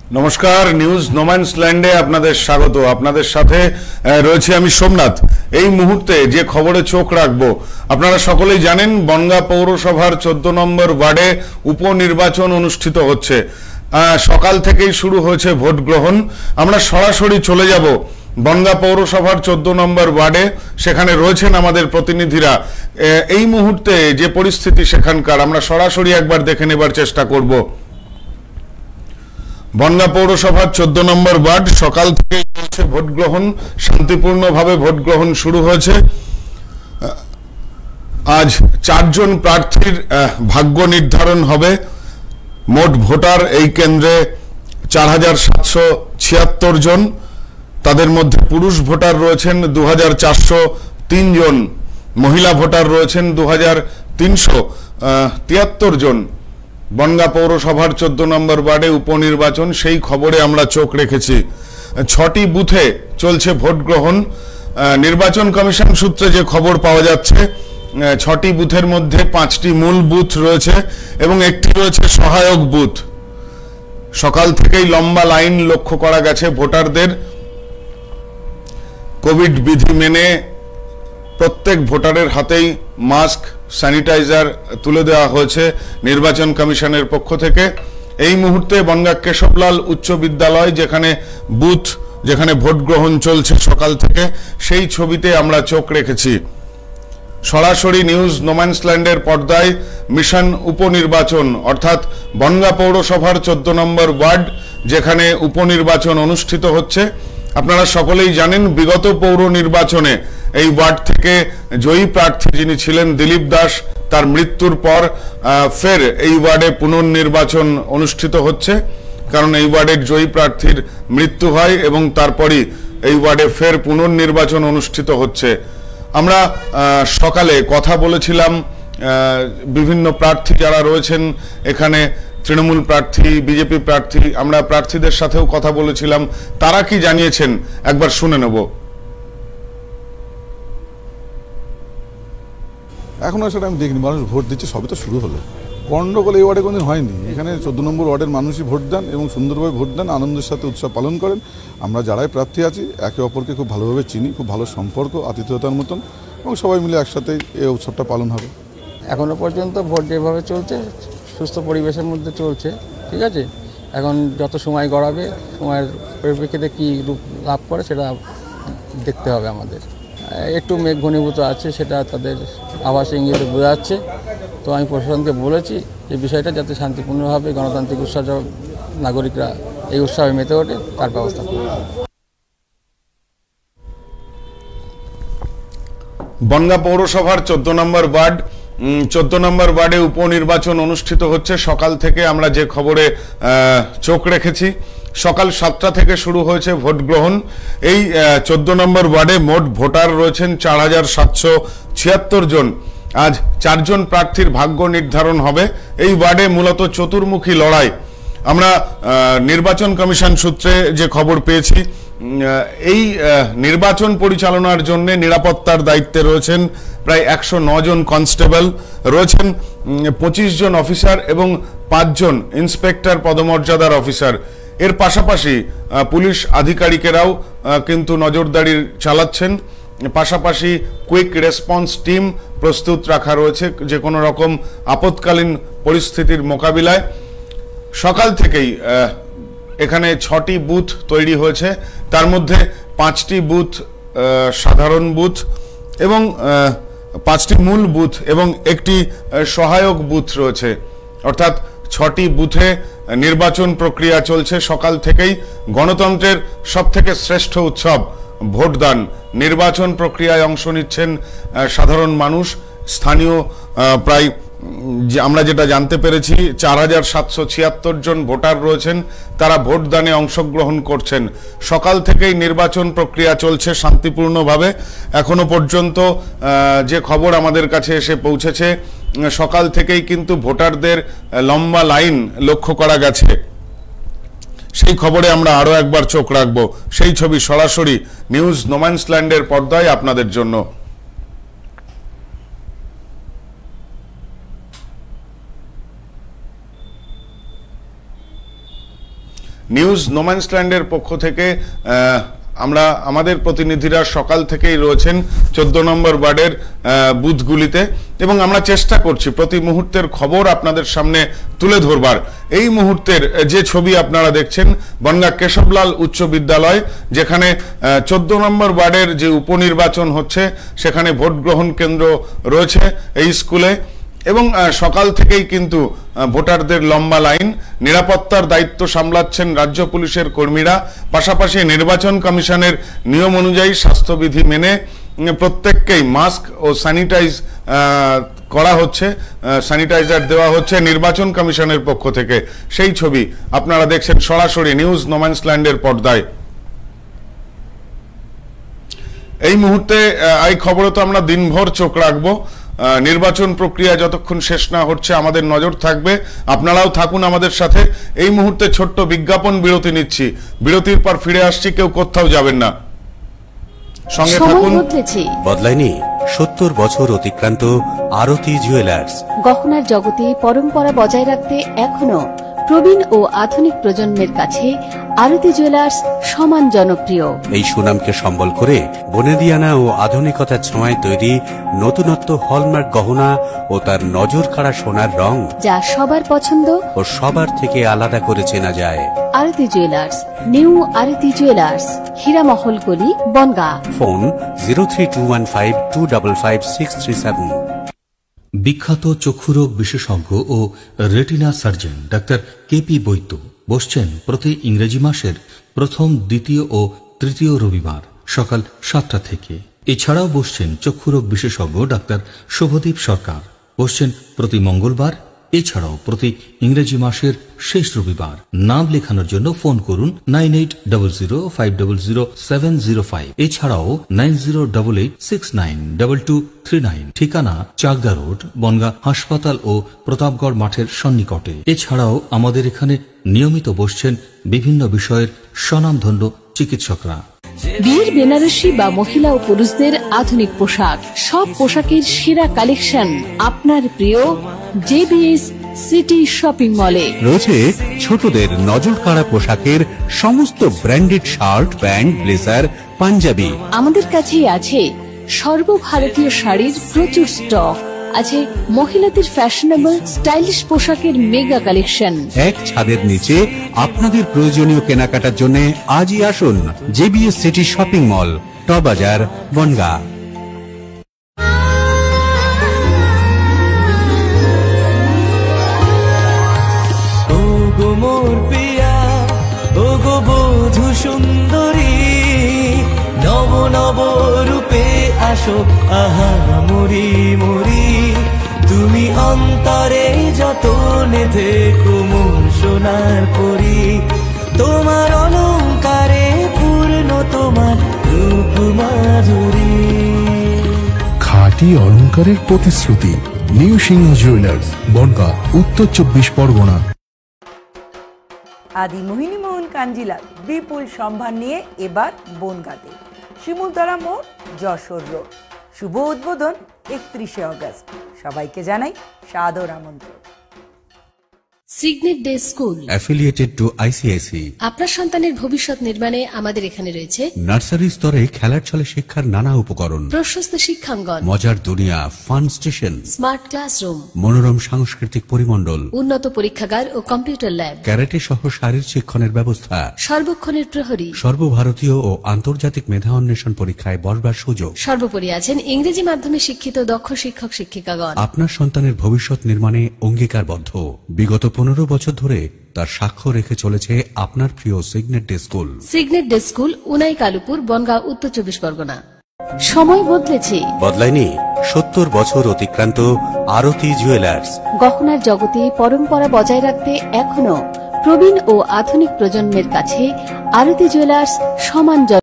নমস্কার, নিউজ নোম্যান্সল্যান্ডে আপনাদের স্বাগত। আপনাদের সাথে রয়েছে আমি সোমনাথ। এই মুহূর্তে যে খবরে চোখ রাখবো, আপনারা সকলেই জানেন বনগাঁ পৌরসভার 14 নম্বর ওয়ার্ডে উপনির্বাচন অনুষ্ঠিত হচ্ছে। সকাল থেকেই শুরু হয়েছে ভোট গ্রহণ। আমরা সরাসরি চলে যাব বনগাঁ পৌরসভার 14 নম্বর ওয়ার্ডে। সেখানে রয়েছেন আমাদের প্রতিনিধিরা। এই মুহূর্তে যে পরিস্থিতি সেখানকার আমরা সরাসরি একবার দেখে নেবার চেষ্টা করব। বনগাঁ পৌরসভার 14 নম্বর ওয়ার্ড, সকাল থেকে চলছে ভোট গ্রহণ। শান্তিপূর্ণভাবে ভোট গ্রহণ শুরু হয়েছে। আজ 4 জন প্রার্থীর ভাগ্য নির্ধারণ হবে। মোট ভোটার এই কেন্দ্রে 4776 জন। তাদের মধ্যে পুরুষ ভোটার রয়েছেন 2403 জন, মহিলা ভোটার রয়েছেন 2373 জন। বনগাঁ পৌরসভার 14 নম্বর ওয়ার্ডে উপনির্বাচন, সেই খবরে আমরা চোখ রেখেছি। 6টি বুথে চলছে ভোট গ্রহণ। নির্বাচন কমিশন সূত্রে যে খবর পাওয়া যাচ্ছে, 6টি বুথের মধ্যে 5টি মূল বুথ রয়েছে এবং একটি রয়েছে সহায়ক বুথ। সকাল থেকেই লম্বা লাইন লক্ষ্য করা গেছে ভোটারদের। কোভিড বিধি মেনে প্রত্যেক ভোটারের হাতেই মাস্ক, স্যানিটাইজার তুলে দেওয়া হয়েছে নির্বাচন কমিশনের পক্ষ থেকে। এই মুহূর্তে বনগাঁ কেশবলাল উচ্চ বিদ্যালয়, যেখানে ভোট গ্রহণ চলছে সকাল থেকে, সেই ছবিতে আমরা চোখ রেখেছি। সরাসরি নিউজ নোম্যান্সল্যান্ডের পর্দায় মিশন উপনির্বাচন, অর্থাৎ বনগাঁ পৌরসভার 14 নম্বর ওয়ার্ড যেখানে উপনির্বাচন অনুষ্ঠিত হচ্ছে। আপনারা সকলেই জানেন বিগত পৌর নির্বাচনে এই ওয়ার্ড থেকে জয়ী প্রার্থী যিনি ছিলেন দিলীপ দাস, তার মৃত্যুর পর ফের এই ওয়ার্ডে পুনর্নির্বাচন অনুষ্ঠিত হচ্ছে। কারণ এই ওয়ার্ডের জয়ী প্রার্থীর মৃত্যু হয় এবং তারপরই এই ওয়ার্ডে ফের পুনর্নির্বাচন অনুষ্ঠিত হচ্ছে। আমরা সকালে কথা বলেছিলাম বিভিন্ন প্রার্থী যারা রয়েছেন এখানে, তৃণমূল প্রার্থী, বিজেপি প্রার্থী, আমরা প্রার্থীদের সাথেও কথা বলেছিলাম। তারা কি জানিয়েছেন একবার শুনে নেব। এখনো সেটা আমি দেখিনি, মানুষ ভোট দিচ্ছে, সবে তো শুরু হলো। গণ্ডগোল এই ওয়ার্ডে কোনোদিন হয়নি। এখানে 14 নম্বর ওয়ার্ডের মানুষই ভোট দেন এবং সুন্দরভাবে ভোট দেন, আনন্দের সাথে উৎসব পালন করেন। আমরা যারাই প্রার্থী আছি একে অপরকে খুব ভালোভাবে চিনি, খুব ভালো সম্পর্ক, আতিথেয়তার মতন, এবং সবাই মিলে একসাথে এই উৎসবটা পালন হবে। এখনও পর্যন্ত ভোট যেভাবে চলছে সুস্থ পরিবেশের মধ্যে চলছে, ঠিক আছে। এখন যত সময় গড়াবে, সময়ের পরিপ্রেক্ষিতে কী রূপ লাভ করে সেটা দেখতে হবে আমাদের। একটু মেঘ ঘনীভূত আছে, সেটা তাদের আভাস ইঙ্গিতে বোঝা যাচ্ছে। তো আমি প্রশাসনকে বলেছি যে বিষয়টা যাতে শান্তিপূর্ণভাবে গণতান্ত্রিক উৎসব নাগরিকরা এই উৎসবে মেতে ওঠে তার ব্যবস্থা করবে। বনগাঁ পৌরসভার 14 নম্বর ওয়ার্ড, 14 নম্বর ওয়ার্ডে উপনির্বাচন অনুষ্ঠিত হচ্ছে। সকাল থেকে আমরা যে খবরে চোখ রেখেছি, সকাল 7টা থেকে শুরু হয়েছে ভোট গ্রহণ। এই 14 নম্বর ওয়ার্ডে মোট ভোটার রয়েছেন 4776 জন। আজ 4 জন প্রার্থীর ভাগ্য নির্ধারণ হবে। এই ওয়ার্ডে মূলত চতুর্মুখী লড়াই। আমরা নির্বাচন কমিশন সূত্রে যে খবর পেয়েছি, এই নির্বাচন পরিচালনার জন্য নিরাপত্তার দায়িত্বে রয়েছেন প্রায় 109 জন কনস্টেবল, রয়েছেন 25 জন অফিসার এবং 5 জন ইন্সপেক্টর পদমর্যাদার অফিসার। এর পাশাপাশি পুলিশ আধিকারিকেরাও কিন্তু নজরদারি চালাচ্ছেন। পাশাপাশি কুইক রেসপন্স টিম প্রস্তুত রাখা রয়েছে যে কোনো রকম আপৎকালীন পরিস্থিতির মোকাবিলায়। সকাল থেকেই এখানে 6টি বুথ তৈরি হয়েছে, তার মধ্যে 5টি বুথ সাধারণ বুথ এবং 5টি মূল বুথ এবং একটি সহায়ক বুথ রয়েছে। অর্থাৎ 6টি বুথে নির্বাচন প্রক্রিয়া চলছে সকাল থেকেই। গণতন্ত্রের সবথেকে শ্রেষ্ঠ উৎসব ভোটদান। নির্বাচন প্রক্রিয়ায় অংশ নিচ্ছেন সাধারণ মানুষ। স্থানীয় প্রায় আমরা যেটা জানতে পেরেছি 4776 জন ভোটার রয়েছেন, তারা ভোটদানে অংশগ্রহণ করছেন। সকাল থেকেই নির্বাচন প্রক্রিয়া চলছে শান্তিপূর্ণভাবে। এখনো পর্যন্ত যে খবর আমাদের কাছে এসে পৌঁছেছে, সকাল থেকেই কিন্তু ভোটারদের লম্বা লাইন লক্ষ্য করা গেছে। সেই খবরে আমরা আরো একবার চোখ রাখবো। সেই ছবি সরাসরি নিউজ নোম্যান্সল্যান্ডের পর্দায় আপনাদের জন্য। নিউজ নোম্যান্সল্যান্ডের পক্ষ থেকে আমরা আমাদের প্রতিনিধিরা সকাল থেকেই রয়েছেন 14 নম্বর ওয়ার্ডের বুথগুলিতে এবং আমরা চেষ্টা করছি প্রতি মুহূর্তের খবর আপনাদের সামনে তুলে ধরবার। এই মুহূর্তের যে ছবি আপনারা দেখছেন বনগাঁ কেশবলাল উচ্চ বিদ্যালয়, যেখানে 14 নম্বর ওয়ার্ডের যে উপনির্বাচন হচ্ছে সেখানে ভোট গ্রহণ কেন্দ্র রয়েছে এই স্কুলে এবং সকাল থেকেই কিন্তু ভোটারদের লম্বা লাইন। নিরাপত্তার দায়িত্ব সামলাচ্ছেন রাজ্য পুলিশের কর্মীরা, পাশাপাশি নির্বাচন কমিশনের নিয়ম অনুযায়ী স্বাস্থ্যবিধি মেনে প্রত্যেককেই মাস্ক ও স্যানিটাইজ করা হচ্ছে, স্যানিটাইজার দেওয়া হচ্ছে নির্বাচন কমিশনের পক্ষ থেকে। সেই ছবি আপনারা দেখছেন সরাসরি নিউজ নোম্যান্সল্যান্ডের পর্দায়। এই মুহূর্তে এই খবরে তো আমরা দিনভর চোখ রাখবো। নির্বাচন প্রক্রিয়া যতক্ষণ শেষ না হচ্ছে আমাদের নজর থাকবে, আপনারাও থাকুন আমাদের সাথে। এই মুহূর্তে ছোট্ট বিজ্ঞাপন বিরতি নিচ্ছি, বিরতির পর ফিরে আসছি, কেউ কোথাও যাবেন না, সঙ্গে থাকুন। বদলায়নি 70 বছর অতিক্রান্ত আরতি জুয়েলার্স। গহনার জগতে পরম্পরা বজায় রাখতে এখনো প্রবীণ ও আধুনিক প্রজন্মের কাছে আরতি জুয়েলার্স সমান জনপ্রিয়। এই সুনামকে সম্বল করে বনেদিয়ানা ও আধুনিকতার ছোঁয়ায় তৈরি নতুনত্ব হলমার্ক গহনা ও তার নজর কাড়া সোনার রং, যা সবার পছন্দ ও সবার থেকে আলাদা করে চেনা যায়। Aarti jewellers, new Aarti jewellers, Hiramahal গলি, বনগাঁ। ফোন 032152555637। বিখ্যাত চক্ষুরোগ বিশেষজ্ঞ ও retina surgeon doctor KP Baidya বসছেন প্রতি ইংরেজি মাসের প্রথম, দ্বিতীয় ও তৃতীয় রবিবার সকাল 7টা থেকে। এছাড়াও বসছেন চক্ষুরোগ বিশেষজ্ঞ ডাক্তার শুভদীপ সরকার, বসছেন প্রতি মঙ্গলবার, এছাড়াও প্রতি ইংরেজি মাসের শেষ রবিবার। নাম লেখানোর জন্য ফোন করুন 9800500705, এছাড়াও 9088692239। ঠিকানা চাকদা রোড, বনগাঁ হাসপাতাল ও প্রতাপগড় মাঠের সন্নিকটে। এছাড়াও আমাদের এখানে নিয়মিত বসছেন বিভিন্ন বিষয়ের স্বনামধন্য চিকিৎসকরা। বীর বেনারসি বা মহিলা ও পুরুষদের আধুনিক পোশাক, সব পোশাকের সেরা কালেকশন আপনার প্রিয় জেবিএস সিটি শপিং মলে। রয়েছে ছোটদের নজর কাড়া পোশাকের সমস্ত branded shirt, pant, blazer, panjabi. আমাদের কাছেই আছে সর্বভারতীয় শাড়ির প্রচুর স্টক, আছে মহিলাদের ফ্যাশনেবল স্টাইলিশ পোশাকের মেগা কালেকশন। এক ছাদের নিচে আপনাদের প্রয়োজনীয় কেনাকাটার জন্য আজই আসুন জেবিএস সিটি শপিং মল, টবাজার, বনগাঁ। সুন্দরী নব নব রূপে আসো, আহা মরি মরি তুমি অন্তরে যতনে থেকো মন সোনার পরি। তোমার অলংকারে পূর্ণ তোমার রূপ মাধুরী। খাঁটি অলংকারের প্রতিশ্রুতি নিউ সিংহ জুয়েলার্স, বনগাঁ, উত্তর 24 পরগনা। আদি মোহিনী মোহন কাঞ্জিলাল বিপুল সম্ভার নিয়ে এবার বনগাঁতে, শিমুলতলা মোড়, যশোর রোড। শুভ উদ্বোধন 31শে অগস্ট। সবাইকে জানাই সাদর আমন্ত্রণ। Cygnet day school affiliated to ICIC. আপনার সন্তানের ভবিষ্যৎ নির্মাণে আমাদের এখানে রয়েছে নার্সারি স্তরে খেলার ছলে শিক্ষার নানা উপকরণ, প্রশস্ত শিক্ষাঙ্গন, মজার দুনিয়া, ফান স্টেশন, স্মার্ট ক্লাসরুম, মনোরম সাংস্কৃতিক পরিমণ্ডল, উন্নত পরীক্ষাগার ও কম্পিউটার ল্যাব, ক্যারাটে সহ শারীর শিক্ষণের ব্যবস্থা, সর্বক্ষণের প্রহরী, সর্বভারতীয় ও আন্তর্জাতিক মেধা অন্বেষণ পরীক্ষায় বসবার সুযোগ। সর্বোপরি আছেন ইংরেজি মাধ্যমে শিক্ষিত দক্ষ শিক্ষক শিক্ষিকাগণ। আপনার সন্তানের ভবিষ্যৎ নির্মাণে অঙ্গীকারবদ্ধ। বিগত 15 বছর ধরে তার সাক্ষ্য রেখে চলেছে আপনার প্রিয় Cygnet day school. Cygnet day school, উনাই কালুপুর, বনগাঁ, উত্তর 24 পরগনা। সময় বদলেছে, বদলায়নি 70 বছর অতিক্রান্ত আরতি জুয়েলার্স। গহনার জগতে পরম্পরা বজায় রাখতে এখনো প্রবীণ ও আধুনিক প্রজন্মের কাছে আরতি জুয়েলার্স সমান